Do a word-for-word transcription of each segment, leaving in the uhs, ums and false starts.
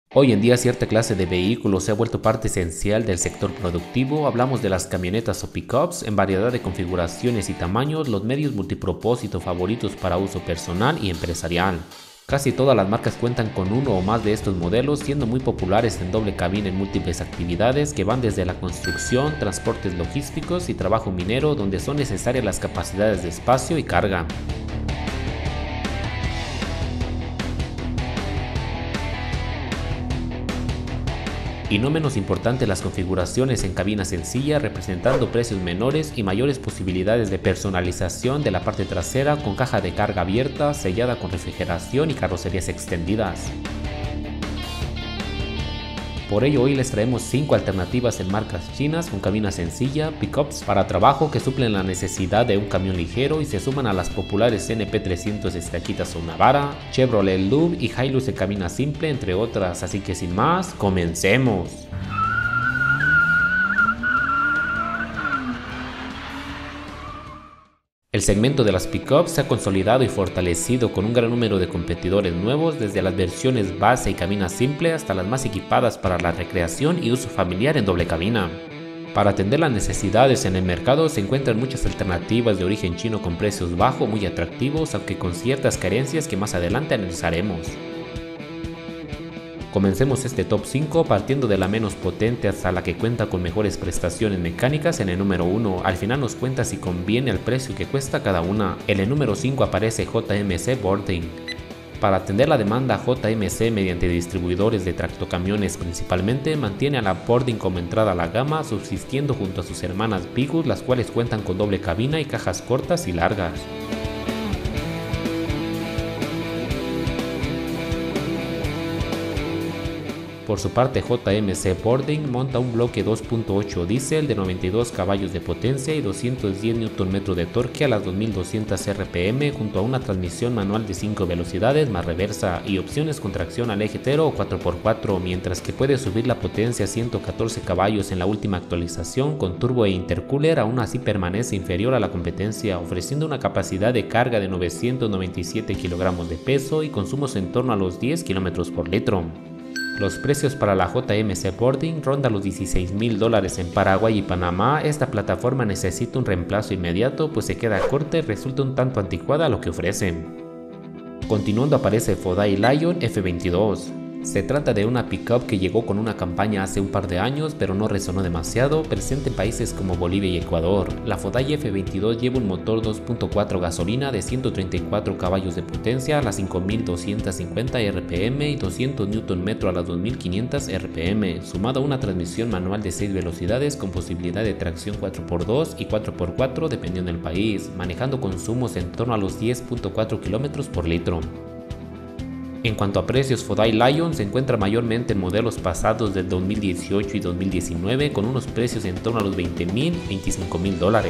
Hoy en día cierta clase de vehículos se ha vuelto parte esencial del sector productivo. Hablamos de las camionetas o pickups en variedad de configuraciones y tamaños, los medios multipropósito favoritos para uso personal y empresarial. Casi todas las marcas cuentan con uno o más de estos modelos, siendo muy populares en doble cabina en múltiples actividades que van desde la construcción, transportes logísticos y trabajo minero, donde son necesarias las capacidades de espacio y carga. Y no menos importante, las configuraciones en cabina sencilla, representando precios menores y mayores posibilidades de personalización de la parte trasera, con caja de carga abierta, sellada con refrigeración y carrocerías extendidas. Por ello hoy les traemos cinco alternativas en marcas chinas con cabina sencilla, pickups para trabajo que suplen la necesidad de un camión ligero y se suman a las populares N P trescientos Estrellita o Navara, Chevrolet Loop y Hilux en cabina simple, entre otras. Así que sin más, comencemos. El segmento de las pickups se ha consolidado y fortalecido con un gran número de competidores nuevos, desde las versiones base y cabina simple hasta las más equipadas para la recreación y uso familiar en doble cabina. Para atender las necesidades en el mercado se encuentran muchas alternativas de origen chino con precios bajos muy atractivos, aunque con ciertas carencias que más adelante analizaremos. Comencemos este top cinco partiendo de la menos potente hasta la que cuenta con mejores prestaciones mecánicas. En el número uno, al final nos cuenta si conviene al precio que cuesta cada una. En el número cinco aparece J M C Boarding. Para atender la demanda, J M C, mediante distribuidores de tractocamiones principalmente, mantiene a la Boarding como entrada a la gama, subsistiendo junto a sus hermanas Bigus, las cuales cuentan con doble cabina y cajas cortas y largas. Por su parte, J M C Boarding monta un bloque dos punto ocho diésel de noventa y dos caballos de potencia y doscientos diez newton metros de torque a las dos mil doscientos R P M, junto a una transmisión manual de cinco velocidades más reversa y opciones con tracción al eje cero o cuatro por cuatro, mientras que puede subir la potencia a ciento catorce caballos en la última actualización con turbo e intercooler. Aún así permanece inferior a la competencia, ofreciendo una capacidad de carga de novecientos noventa y siete kilogramos de peso y consumos en torno a los diez kilómetros por litro. Los precios para la J M C Boarding rondan los dieciséis mil dólares en Paraguay y Panamá. Esta plataforma necesita un reemplazo inmediato, pues se queda corta y resulta un tanto anticuada a lo que ofrecen. Continuando aparece Fodai Lion F veintidós. Se trata de una pickup que llegó con una campaña hace un par de años, pero no resonó demasiado, presente en países como Bolivia y Ecuador. La Fodai F veintidós lleva un motor dos punto cuatro gasolina de ciento treinta y cuatro caballos de potencia a las cinco mil doscientos cincuenta R P M y doscientos newton metros a las dos mil quinientos R P M, sumado a una transmisión manual de seis velocidades con posibilidad de tracción cuatro por dos y cuatro por cuatro dependiendo del país, manejando consumos en torno a los diez punto cuatro kilómetros por litro. En cuanto a precios, Fodai Lion se encuentra mayormente en modelos pasados del dos mil dieciocho y dos mil diecinueve, con unos precios en torno a los veinte mil a veinticinco mil dólares.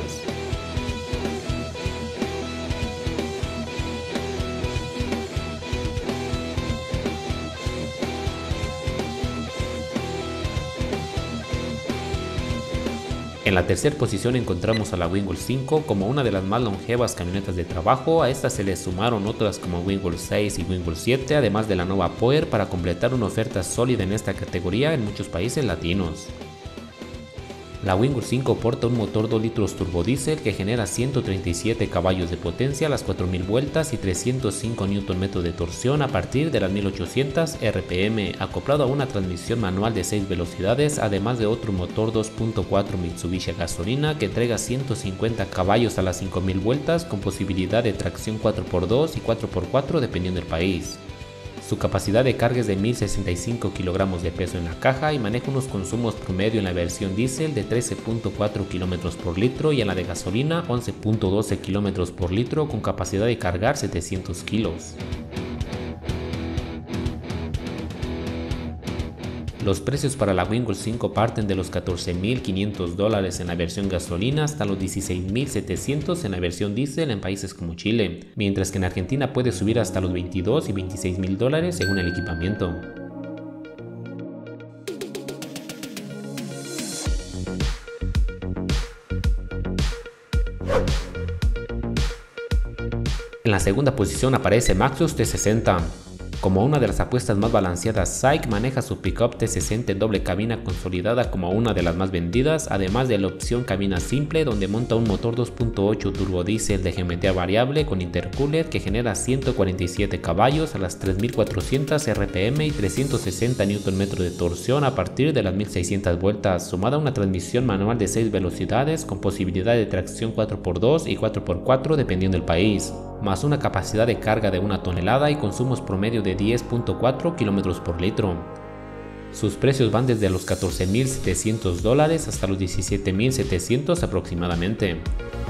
En la tercera posición encontramos a la Wingwall cinco como una de las más longevas camionetas de trabajo. A esta se le sumaron otras como Wingwall seis y Wingwall siete, además de la Nova Power, para completar una oferta sólida en esta categoría en muchos países latinos. La Wingwall cinco porta un motor dos litros turbodiesel que genera ciento treinta y siete caballos de potencia a las cuatro mil vueltas y trescientos cinco newton metros de torsión a partir de las mil ochocientos R P M, acoplado a una transmisión manual de seis velocidades, además de otro motor dos punto cuatro Mitsubishi a gasolina que entrega ciento cincuenta caballos a las cinco mil vueltas con posibilidad de tracción cuatro por dos y cuatro por cuatro dependiendo del país. Su capacidad de carga es de mil sesenta y cinco kilogramos de peso en la caja y maneja unos consumos promedio en la versión diésel de trece punto cuatro kilómetros por litro y en la de gasolina once punto doce kilómetros por litro, con capacidad de cargar setecientos kilos. Los precios para la Wingwall cinco parten de los catorce mil quinientos dólares en la versión gasolina hasta los dieciséis mil setecientos en la versión diésel en países como Chile, mientras que en Argentina puede subir hasta los veintidós y veintiséis mil dólares según el equipamiento. En la segunda posición aparece Maxus T sesenta. Como una de las apuestas más balanceadas, SAIC maneja su pickup T sesenta en doble cabina consolidada como una de las más vendidas, además de la opción cabina simple donde monta un motor dos punto ocho turbodiesel de geometría variable con intercooler que genera ciento cuarenta y siete caballos a las tres mil cuatrocientos R P M y trescientos sesenta newton metros de torsión a partir de las mil seiscientas vueltas, sumada a una transmisión manual de seis velocidades con posibilidad de tracción cuatro por dos y cuatro por cuatro dependiendo del país, más una capacidad de carga de una tonelada y consumos promedio de diez punto cuatro kilómetros por litro. Sus precios van desde los catorce mil setecientos dólares hasta los diecisiete mil setecientos aproximadamente.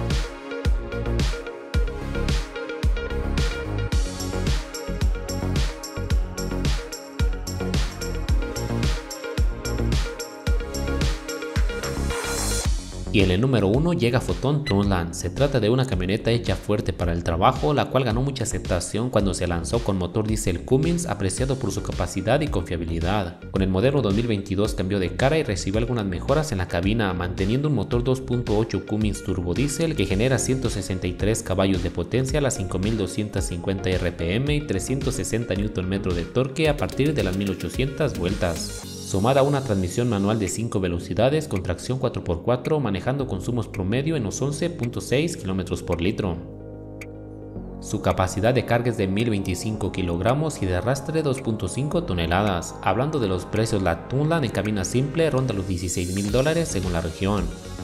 Y en el número uno llega Foton Tunland. Se trata de una camioneta hecha fuerte para el trabajo, la cual ganó mucha aceptación cuando se lanzó con motor diésel Cummins, apreciado por su capacidad y confiabilidad. Con el modelo dos mil veintidós cambió de cara y recibió algunas mejoras en la cabina, manteniendo un motor dos punto ocho Cummins turbodiesel que genera ciento sesenta y tres caballos de potencia a las cinco mil doscientos cincuenta R P M y trescientos sesenta newton metros de torque a partir de las mil ochocientas vueltas, sumada a una transmisión manual de cinco velocidades con tracción cuatro por cuatro, manejando consumos promedio en los once punto seis kilómetros por litro. Su capacidad de carga es de mil veinticinco kilogramos y de arrastre dos punto cinco toneladas. Hablando de los precios, la Tunland en cabina simple ronda los dieciséis mil dólares según la región.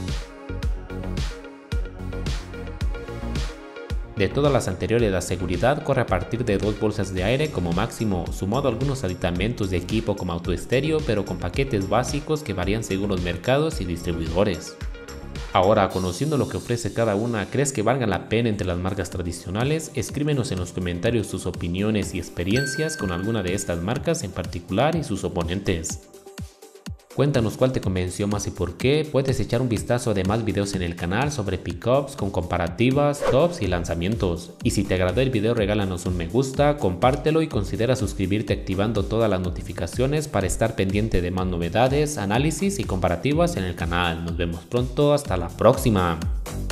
De todas las anteriores, la seguridad corre a partir de dos bolsas de aire como máximo, sumado a algunos aditamentos de equipo como autoestéreo, pero con paquetes básicos que varían según los mercados y distribuidores. Ahora, conociendo lo que ofrece cada una, ¿crees que valgan la pena entre las marcas tradicionales? Escríbenos en los comentarios tus opiniones y experiencias con alguna de estas marcas en particular y sus oponentes. Cuéntanos cuál te convenció más y por qué. Puedes echar un vistazo a demás videos en el canal sobre pickups con comparativas, tops y lanzamientos. Y si te agradó el video, regálanos un me gusta, compártelo y considera suscribirte activando todas las notificaciones para estar pendiente de más novedades, análisis y comparativas en el canal. Nos vemos pronto, hasta la próxima.